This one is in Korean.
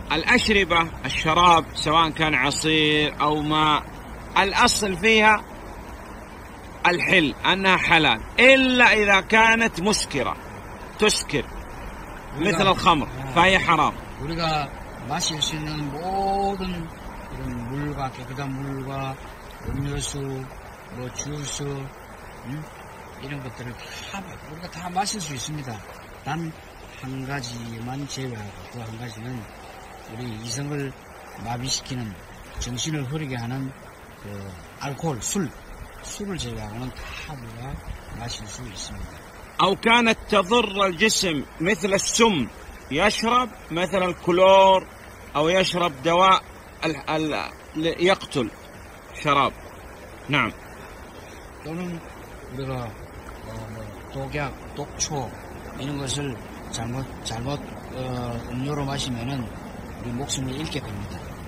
الأشربة الشراب سواء كان عصير أو ماء الأصل فيها الحل أنها حلال إلا إذا كانت مسكرة تسكر مثل الخمر فهي حرام. 우리가 마실 수 있는 모든 이런 물과 깨끗한 물과 음료수, 뭐 주스, 이런 것들을 다 우리가 다 마실 수 있습니다. 단 한 가지만 제외하고 그 한 가지는 우리 이성을 마비시키는 정신을 흐리게 하는 그 알코올, 술을 제외하고는 다 우리가 마실 수 있습니다. أو كانت تضر الجسم مثل السم يشرب مثل الكلور أو يشرب دواء يقتل شراب. نعم. 또는 우리가 독약, 독초 이런 것을 잘못 음료로 마시면은 우리 목숨을 잃게 됩니다.